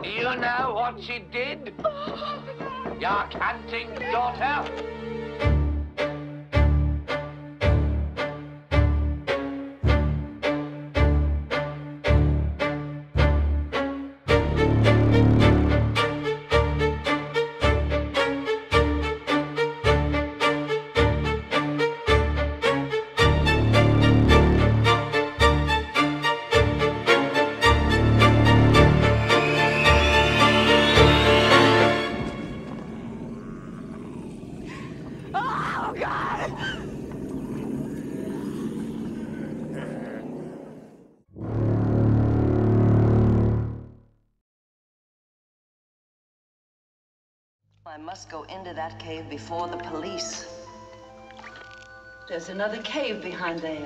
You know what she did? Your canting daughter? I must go into that cave before the police. There's another cave behind there.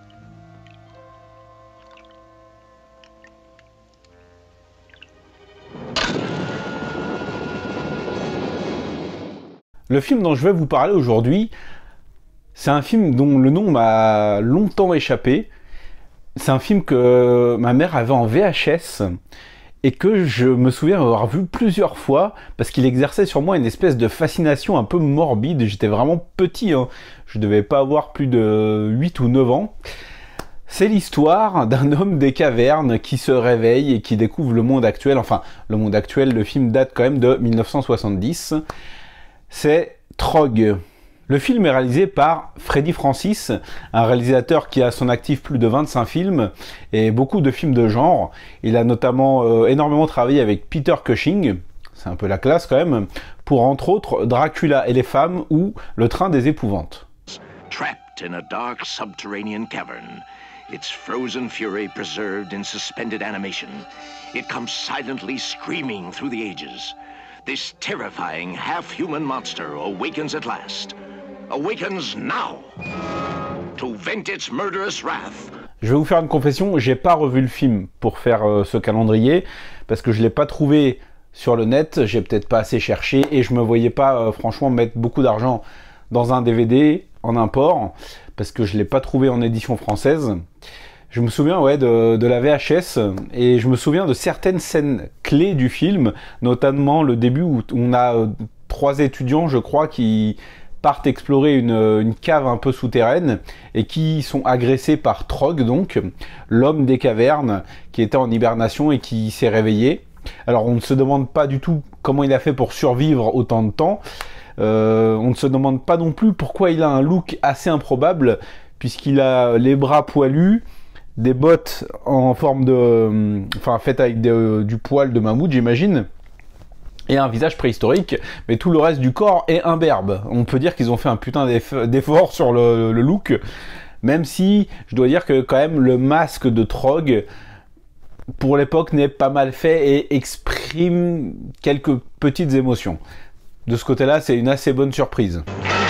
Le film dont je vais vous parler aujourd'hui, c'est un film dont le nom m'a longtemps échappé. C'est un film que ma mère avait en VHS et que je me souviens avoir vu plusieurs fois parce qu'il exerçait sur moi une espèce de fascination un peu morbide. J'étais vraiment petit, hein. Je devais pas avoir plus de 8 ou 9 ans. C'est l'histoire d'un homme des cavernes qui se réveille et qui découvre le monde actuel. Enfin, le monde actuel, le film date quand même de 1970. C'est Trog. Le film est réalisé par Freddy Francis, un réalisateur qui a à son actif plus de 25 films et beaucoup de films de genre. Il a notamment énormément travaillé avec Peter Cushing, c'est un peu la classe quand même, pour entre autres Dracula et les femmes ou Le Train des épouvantes. Trapped in a dark subterranean cavern, its frozen fury preserved in suspended animation, it comes silently screaming through the ages. This terrifying half-human monster awakens at last. Awakens now to vent its murderous wrath. Je vais vous faire une confession, j'ai pas revu le film pour faire ce calendrier parce que je l'ai pas trouvé sur le net, j'ai peut-être pas assez cherché et je me voyais pas franchement mettre beaucoup d'argent dans un DVD en import parce que je l'ai pas trouvé en édition française. Je me souviens de la VHS et je me souviens de certaines scènes clés du film, notamment le début où on a 3 étudiants, je crois, qui partent explorer une cave un peu souterraine et qui sont agressés par Trog, donc l'homme des cavernes qui était en hibernation et qui s'est réveillé. Alors on ne se demande pas du tout comment il a fait pour survivre autant de temps. On ne se demande pas non plus pourquoi il a un look assez improbable puisqu'il a les bras poilus, des bottes en forme de... enfin faites avec du poil de mammouth j'imagine, et un visage préhistorique, mais tout le reste du corps est imberbe. On peut dire qu'ils ont fait un putain d'effort sur le look, même si je dois dire que quand même le masque de Trog, pour l'époque, n'est pas mal fait et exprime quelques petites émotions. De ce côté-là, c'est une assez bonne surprise.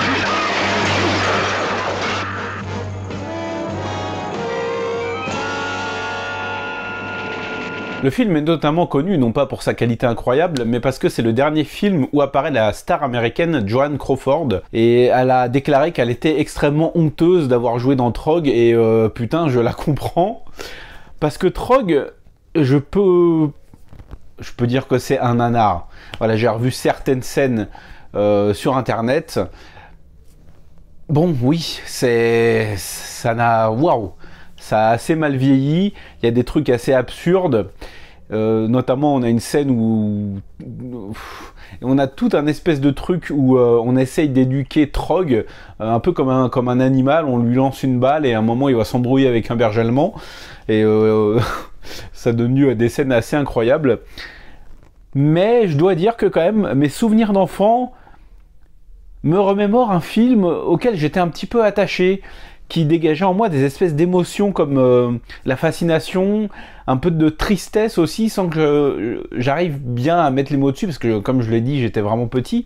Le film est notamment connu, non pas pour sa qualité incroyable, mais parce que c'est le dernier film où apparaît la star américaine Joan Crawford. Et elle a déclaré qu'elle était extrêmement honteuse d'avoir joué dans Trog, et putain, je la comprends. Parce que Trog, je peux dire que c'est un nanar. Voilà, j'ai revu certaines scènes sur internet. Bon, oui, ça n'a... Waouh! Ça a assez mal vieilli, il y a des trucs assez absurdes, notamment on a une scène où on a tout un espèce de truc où on essaye d'éduquer Trog, un peu comme un animal, on lui lance une balle et à un moment il va s'embrouiller avec un berger allemand, et ça donne lieu à des scènes assez incroyables. Mais je dois dire que quand même, mes souvenirs d'enfant me remémorent un film auquel j'étais un petit peu attaché, qui dégageait en moi des espèces d'émotions comme la fascination, un peu de tristesse aussi, sans que j'arrive bien à mettre les mots dessus, parce que comme je l'ai dit, j'étais vraiment petit.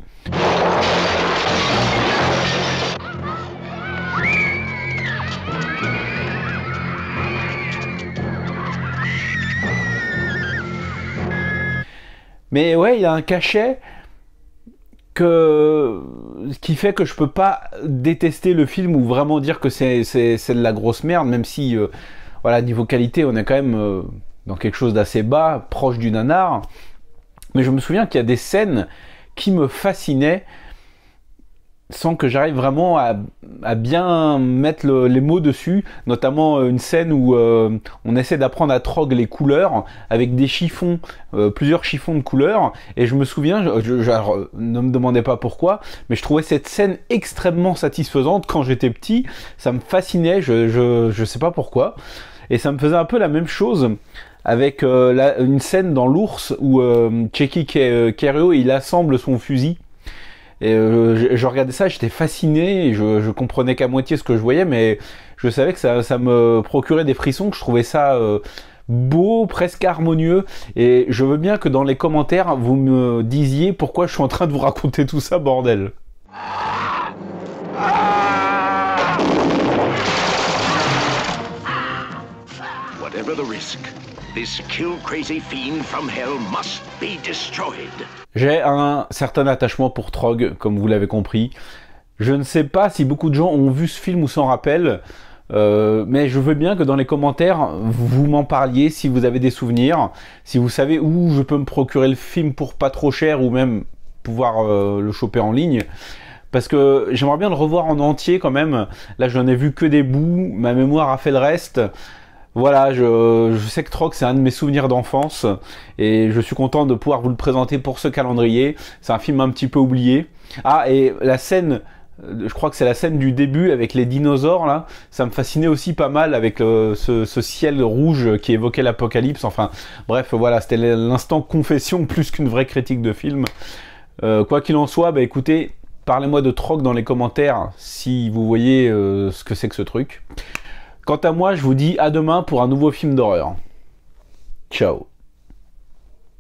Mais ouais, il y a un cachet qui fait que je peux pas détester le film ou vraiment dire que c'est de la grosse merde, même si voilà, niveau qualité on est quand même dans quelque chose d'assez bas, proche du nanar. Mais je me souviens qu'il y a des scènes qui me fascinaient sans que j'arrive vraiment à bien mettre les mots dessus, notamment une scène où on essaie d'apprendre à Trog les couleurs avec des chiffons, plusieurs chiffons de couleurs, et je me souviens, alors, ne me demandez pas pourquoi, mais je trouvais cette scène extrêmement satisfaisante quand j'étais petit, ça me fascinait, je sais pas pourquoi, et ça me faisait un peu la même chose avec une scène dans l'ours où Tchéky Karyo il assemble son fusil. Et je regardais ça, j'étais fasciné, et je comprenais qu'à moitié ce que je voyais, mais je savais que ça me procurait des frissons, que je trouvais ça beau, presque harmonieux, et je veux bien que dans les commentaires, vous me disiez pourquoi je suis en train de vous raconter tout ça, bordel. Whatever the risk, this kill-crazy fiend from hell must be destroyed. J'ai un certain attachement pour Trog, comme vous l'avez compris. Je ne sais pas si beaucoup de gens ont vu ce film ou s'en rappellent, mais je veux bien que dans les commentaires, vous m'en parliez si vous avez des souvenirs, si vous savez où je peux me procurer le film pour pas trop cher ou même pouvoir le choper en ligne. Parce que j'aimerais bien le revoir en entier quand même. Là, je n'en ai vu que des bouts, ma mémoire a fait le reste. Voilà, je sais que Trog c'est un de mes souvenirs d'enfance et je suis content de pouvoir vous le présenter pour ce calendrier. C'est un film un petit peu oublié. Ah, et la scène, je crois que c'est la scène du début avec les dinosaures là, ça me fascinait aussi pas mal avec ce ciel rouge qui évoquait l'apocalypse. Enfin bref, voilà, c'était l'instant confession plus qu'une vraie critique de film. Quoi qu'il en soit, bah écoutez, parlez-moi de Trog dans les commentaires si vous voyez ce que c'est que ce truc. Quant à moi, je vous dis à demain pour un nouveau film d'horreur. Ciao.